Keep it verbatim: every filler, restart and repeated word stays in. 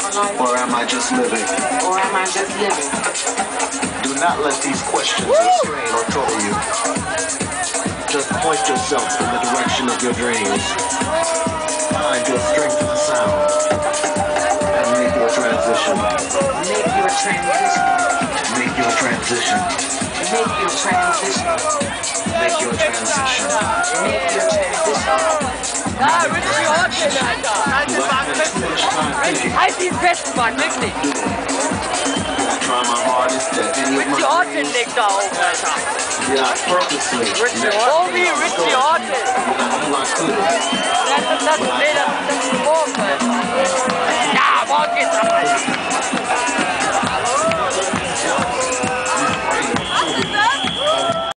Or am I just living? Or am I just living? Do not let these questions restrain or trouble you. Just point yourself in the direction of your dreams. Find your strength in the sound. And make your transition. Make your transition. Make your transition. Make your transition. Make your transition. Make your transition. Ja, Richie Orton, Alter. Halt den Wagen fest. Halt ihn fest, Mann, wirklich. Richie Orton liegt da oben, Alter. Yeah, purposely. Richie Orton. Oh, wie Richie Orton. Das ist das, nee, das ist das morgen, Alter. Ja, morgen geht's ab, Alter.